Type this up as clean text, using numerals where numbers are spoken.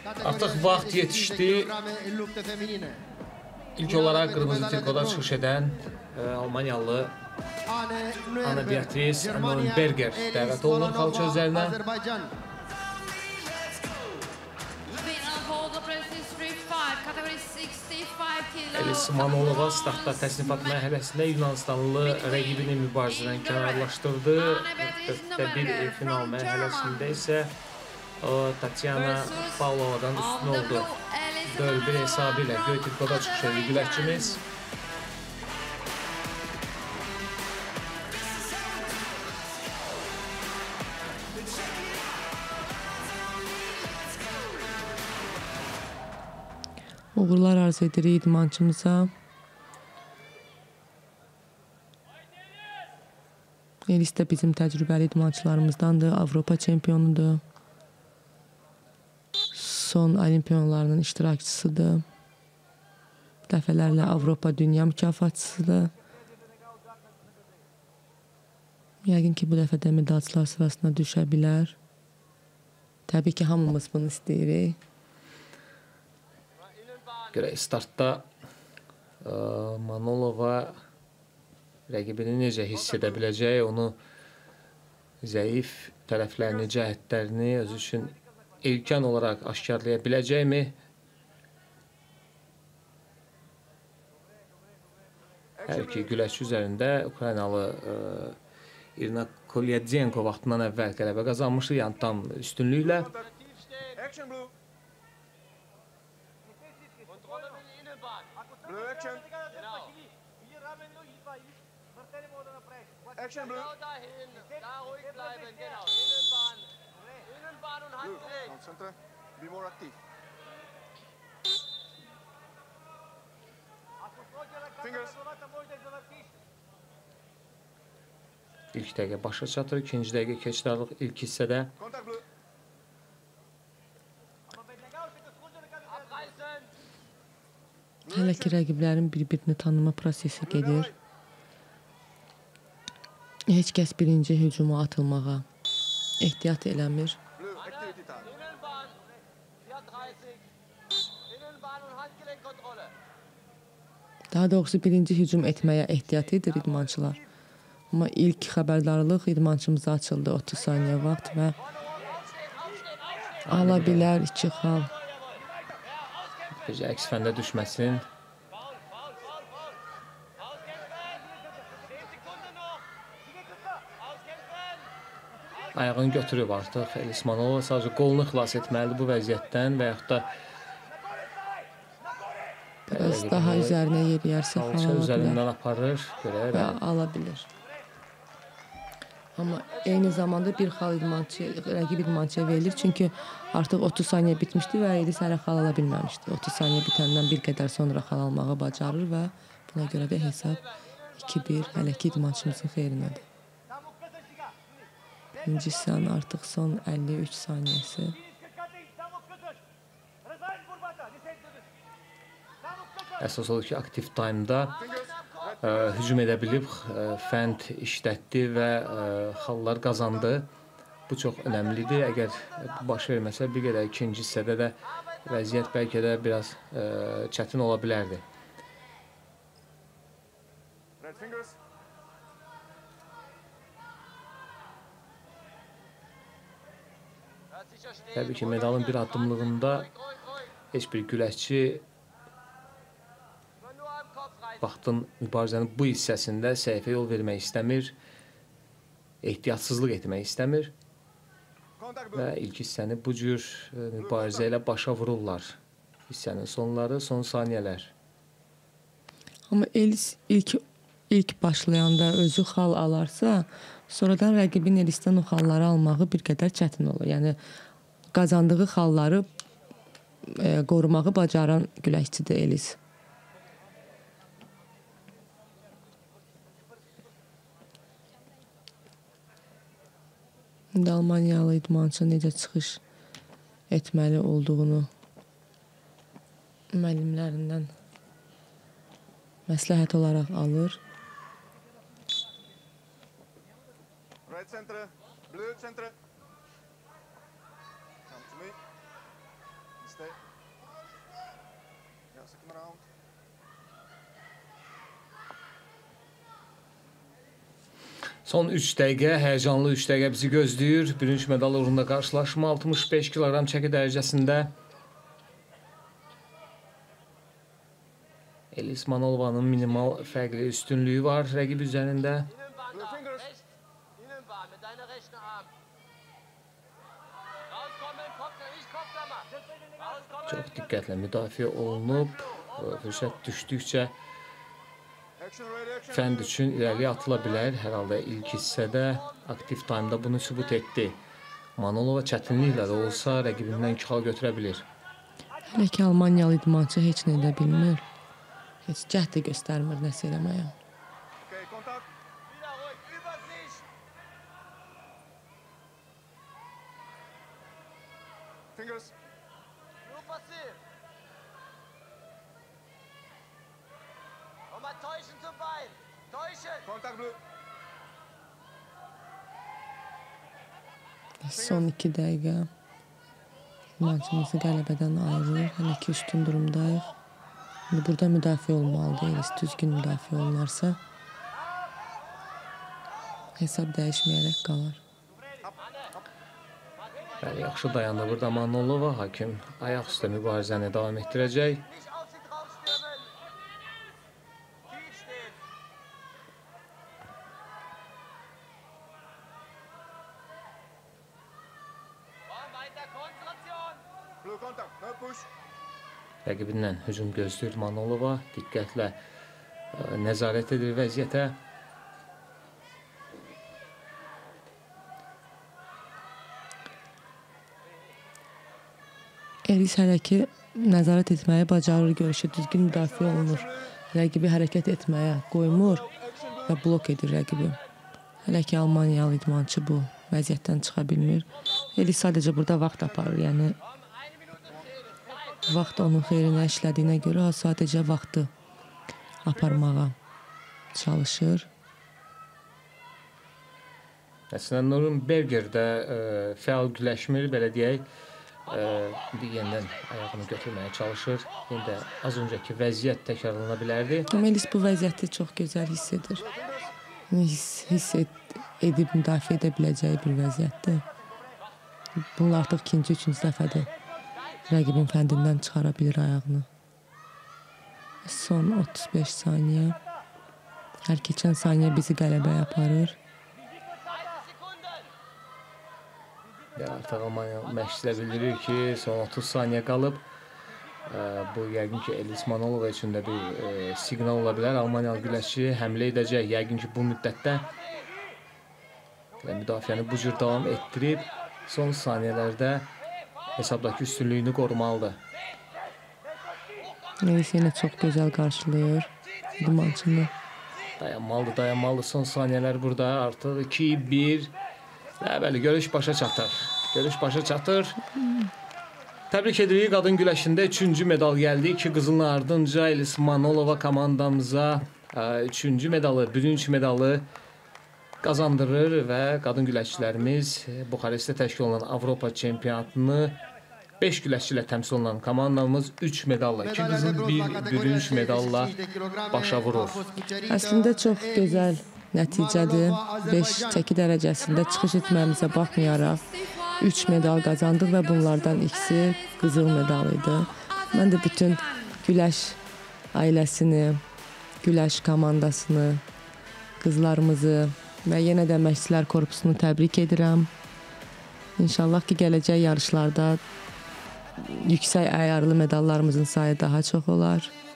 Artıq vaxt yetişdi. İlk olaraq qırmızı trikoda çıxış edən Almaniyalı Anna Beatrice Neuenberger dəvət olunur xalça üzərinə. Elis Manolova startda təsnifat mərhələsində Yunanistanlı rəqibini mübarizədən kənarlaşdırdı. 4-1 final mərhələsində isə Tatyana Pavlovadan üstün oldu. 4-1 hesabı ilə göy trikoda çıxış edir güləşçimiz. Uğurlar arzu edirik idmançımıza. Elis də bizim təcrübəli idmançılarımızdandır, Avropa çempionudur. Son olimpiyonlarının iştirakçısıdır. Dəfələrlə Avropa Dünya mükafatçısıdır. Yəqin ki, bu dəfə də medalçılar sırasına düşə bilər. Təbii ki, hamımız bunu istəyirik. Görək, startda Manolova rəqibini necə hiss edə biləcək, onu zəif tərəflərini, cəhətlərini özü üçün erkən olaraq aşkarlaya biləcəkmi? Hər iki güləşçi üzərində Ukraynalı İrina Kolyadzenko vaxtından əvvəl qələbə qazanmışdı, yəni tam üstünlüklə. Action blue. Da ruhig bleiben, genau. Innenbahn. Innenbahn und Handgelenk. Concentre. Be more active. Fingers. İlk dəqiqə başa çatır, ikinci dəqiqə keçidarlıq ilk hissədə. Hələ ki, rəqiblərin bir-birini tanıma prosesi gedir. Heç kəs birinci hücuma atılmağa ehtiyat eləmir. Daha doğrusu birinci hücum etməyə ehtiyat edir idmançılar. Amma ilk xəbərdarlıq idmançımıza açıldı 30 saniyə vaxt və ala bilər 2 xal. Necə əks fəndə düşməsin. Ayağını götürüb artıq Elis Manolova sadəcə qolunu xilas etməlidir bu vəziyyətdən və yaxud da biraz daha üzərinə yeriyərsə xal ala bilər. Üzərindən aparır və ala bilir. Amma eyni zamanda bir xal rəqib idmançıya verilir. Çünki artıq 30 saniyə bitmişdi və Elis hələ xal ala bilməmişdi. 30 saniyə bitəndən bir qədər sonra xal almağı bacarır və buna görə də hesab 2-1 hələ ki idmançımızın xeyrinədir. İkinci hissənin artıq son 53 saniyəsi. Əsas odur ki, aktiv taymda hücum edə bilib, fənd işlətdi və xallar qazandı. Bu çox önəmlidir. Əgər baş verməsə, bir qədər ikinci hissədə də vəziyyət bəlkə də biraz çətin ola bilərdi. Təbii ki, medalın bir addımlığında heç bir güləşçi vaxtın mübarizənin bu hissəsində səhifə yol vermək istəmir, ehtiyatsızlıq etmək istəmir və ilk hissəni bu cür mübarizə ilə başa vururlar. Hissənin sonları, son saniyələr. Amma Elis ilk başlayanda özü xal alarsa, sonradan rəqibin Elisdən o xalları almağı bir qədər çətin olur. Yəni, qazandığı xalları qorumağı bacaran güləşçidir Elis. İndi Almaniyalı idmançı necə çıxış etməli olduğunu müəllimlərindən məsləhət olaraq alır. Red center, blue center. Come to me. Son 3 dəqiqə, həyəcanlı 3 dəqiqə bizi gözləyir. Bürünc medal uğrunda qarşılaşma 65 kiloqram çəki dərəcəsində. Elis Manolovanın minimal fərqli üstünlüyü var rəqib üzərində. Innenbahn nach rechts. Innenbahn mit deiner rechten Arm. Rauskommen, Kopfler, nicht Kopflammer. Rauskommen. Çox diqqətlə müdafiə olunub. Fürsət düşdükcə fənd üçün irəliyə atıla bilər. Hər halda ilk hissədə aktiv taymda bunu sübut etdi. Manolova çətinliklə də olsa rəqibindən 2 xal götürə bilir. Hələ ki Almaniyalı idmançı heç nə edə bilmir. Heç cəhd də göstərmir nəsə eləməyə. Wieder ruhig, Übersicht. Fingers. Nur passiv. Nochmal täuschen zum Bein. Täuschen. Kontakt bleu. Son 2 dəqiqə idmançımızı qələbədən ayırır. Hələ ki üstün durumdayıq. İndi burada müdafiə olmalıdır. Elis düzgün müdafiə olunarsa hesab dəyişməyərək qalar. Bəli, yaxşı dayandı burada Manolova. Hakim ayaq üstə mübarizəni davam etdirəcək. Nicht auf sie draufstürmen. Tief stehen. Komm, weiter, Konzentration. Bleu kontakt. No push. Rəqibindən hücum gözləyir Manolova. Diqqətlə nəzarət edir vəziyyətə. Elis hələ ki nəzarət etməyi bacarır, görüşü düzgün müdafiə olunur. Rəqibi hərəkət etməyə qoymur və blok edir rəqibi. Hələ ki Almaniyalı idmançı bu vəziyyətdən çıxa bilmir. Elis sadəcə burada vaxt aparır, yəni vaxt onun xeyrinə işlədiyinə görə sadəcə vaxtı aparmağa çalışır. Əslində Nürnberger də fəal güləşmir, belə deyək. İndi yenidən ayağını götürməyə çalışır. Yenə də az öncəki vəziyyət təkrarlana bilərdi. Amma Elis bu vəziyyəti çox gözəl hiss edir. Hiss edib müdafiə edə biləcəyi bir vəziyyətdir. Bunu artıq ikinci, üçüncü dəfədir. Rəqibin fəndindən çıxara bilir ayağını. Son 35 saniyə. Hər keçən saniyə bizi qələbəyə aparır. 30 Sekunden. Və artıq Almaniya məşqçilər bildirir ki, son 30 saniyə qalıb. Bu yəqin ki Elis Manolova üçün də bir siqnal ola bilər. Almaniyalı güləşçi həmlə edəcək. Yəqin ki bu müddətdə müdafiəni bu cür davam etdirib son saniyələrdə hesabdakı üstünlüyünü qorumalıdır. Elis yenə çox gözəl qarşılayır idmançını. Dayanmalıdır. Son saniyələr burada artıq 2-1. Bəli, görüş başa çatır. Təbrik edirik. Qadın güləşində 3-cü medal gəldi. 2 qızılın ardınca Elis Manolova komandamıza 3-cü medalı, bürünc medalı qazandırır və qadın güləşçilərimiz Buxarestdə təşkil olunan Avropa çempionatını 5 güləşçi ilə təmsil olunan komandamız 3 medalla, 2 qızıl, 1 bürünc medalla başa vurur. Əslində çox gözəl nəticədir. 5 çəki dərəcəsində çıxış etməyimizə baxmayaraq 3 medal qazandıq və bunlardan ikisi qızıl medal idi. Mən də bütün güləş ailəsini, güləş komandasını, qızlarımızı və yenə də məşqçilər korpusunu təbrik edirəm. İnşallah ki, gələcək yarışlarda yüksək əyarlı medallarımızın sayı daha çox olar.